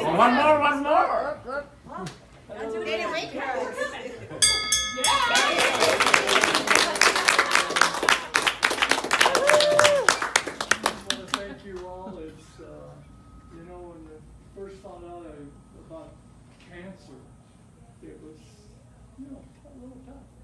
Well, one more, one more. Didn't wait for us. I want to thank you all. It's, you know, when you first found out about cancer, it was, you know, a little tough.